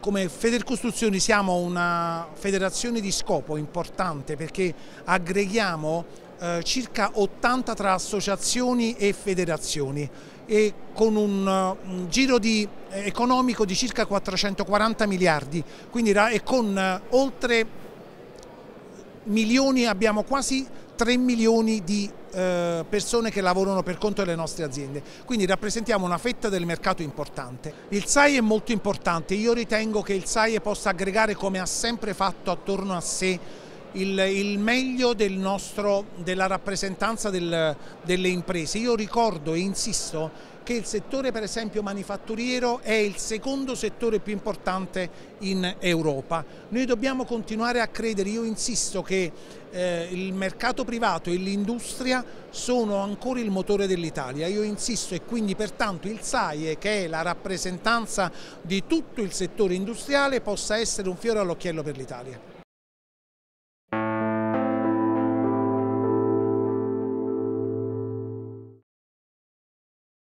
Come Federcostruzioni siamo una federazione di scopo importante perché aggreghiamo circa 80 tra associazioni e federazioni e con un giro economico di circa 440 miliardi, quindi e con oltre milioni, abbiamo quasi 3 milioni di persone che lavorano per conto delle nostre aziende, quindi rappresentiamo una fetta del mercato importante. Il SAIE è molto importante, io ritengo che il SAIE possa aggregare, come ha sempre fatto, attorno a sé il meglio della rappresentanza delle imprese. Io ricordo e insisto che il settore, per esempio, manifatturiero è il secondo settore più importante in Europa. Noi dobbiamo continuare a credere, io insisto che il mercato privato e l'industria sono ancora il motore dell'Italia. Io insisto, e quindi pertanto il SAIE, che è la rappresentanza di tutto il settore industriale, possa essere un fiore all'occhiello per l'Italia.